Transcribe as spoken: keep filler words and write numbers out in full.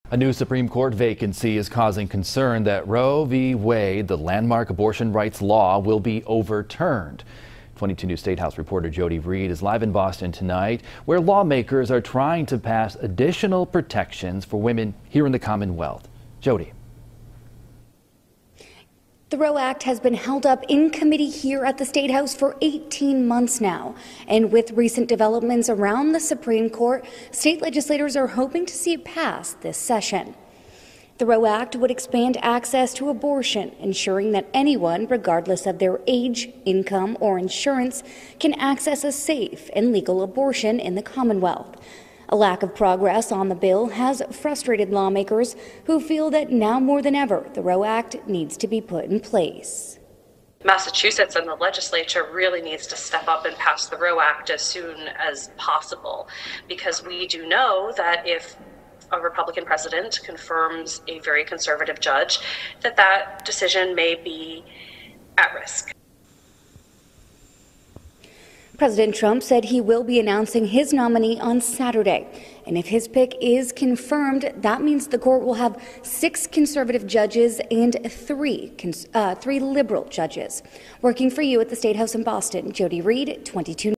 A new Supreme Court vacancy is causing concern that Roe v. Wade, the landmark abortion rights law, will be overturned. twenty-two News State House reporter Jody Reed is live in Boston tonight, where lawmakers are trying to pass additional protections for women here in the Commonwealth. Jody. The Roe Act has been held up in committee here at the State House for eighteen months now. And with recent developments around the Supreme Court, state legislators are hoping to see it pass this session. The Roe Act would expand access to abortion, ensuring that anyone, regardless of their age, income, or insurance, can access a safe and legal abortion in the Commonwealth. A lack of progress on the bill has frustrated lawmakers who feel that now more than ever, the Roe Act needs to be put in place. Massachusetts and the legislature really needs to step up and pass the Roe Act as soon as possible, because we do know that if a Republican president confirms a very conservative judge, that that decision may be at risk. President Trump said he will be announcing his nominee on Saturday. And if his pick is confirmed, that means the court will have six conservative judges and three, uh, three liberal judges. Working for you at the State House in Boston, Jody Reed, twenty-two.